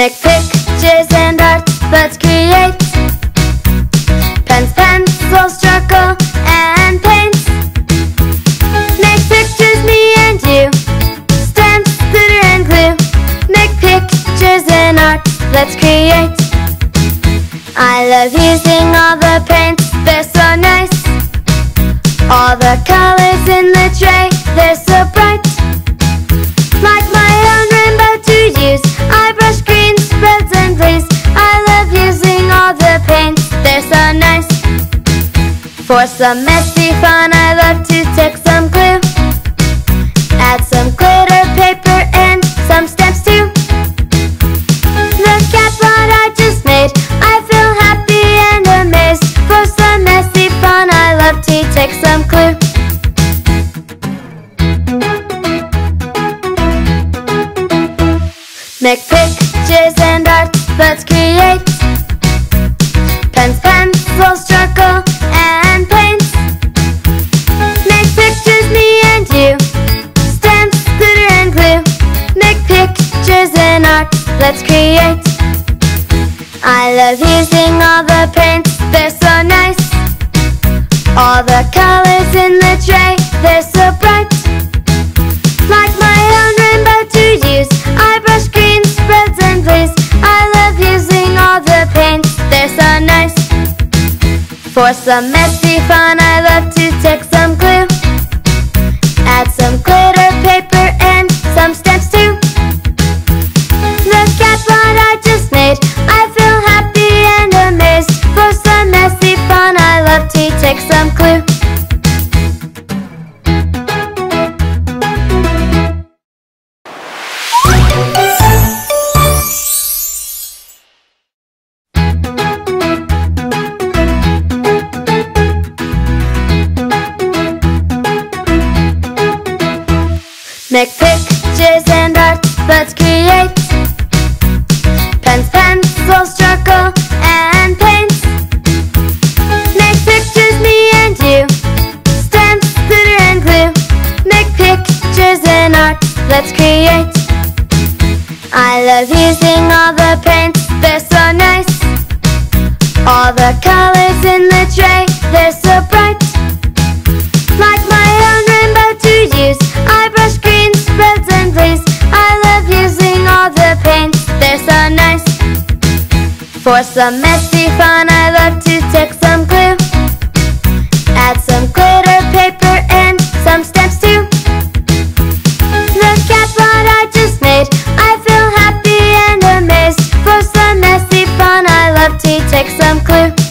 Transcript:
Make pictures and art, let's create. Pens, pencils, charcoal, and paints. Make pictures, me and you. Stamps, glitter, and glue. Make pictures and art, let's create. I love using all the paints, they're so nice. All the colors in the tray, they're so bright. Like my own rainbow to use, I brush greens, reds, and blues. I love using all the paints, they're so nice. For some messy fun, I love to take some glue. Add some glitter, paper, and some stamps too. Look at what I just made, I feel happy and amazed. For some messy fun, I love to take some glue. Make pictures and art, let's create. Pens, pencils, charcoal, and paints. Make pictures, me and you. Stamps, glitter, and glue. Make pictures and art, let's create. I love using all the paints, they're so nice. All the colors in the tray, they're so bright. Like my own rainbow to use, I brush greens, reds, and blues. I love using all the paints, they're so nice. For some messy fun, I love to take some glue. Add some glitter, paper, and some stamps too. Look at what I just made, I feel happy and amazed. For some messy fun, I love to take some glue. Make pictures and art, let's create. Pens, pencils, charcoal, and paints. Make pictures, me and you. Stamps, glitter, and glue. Make pictures and art, let's create. I love using all the paints, they're so nice. All the colors in the tray, they're so bright. Like my own rainbow to use, I brush greens, reds, and blues. I love using all the paints, they're so nice. For some messy fun, I love to take some glue. Add some glitter, paper, and some stamps too. Look at what I just made, I feel happy and amazed. For some messy fun, I love to take some glue.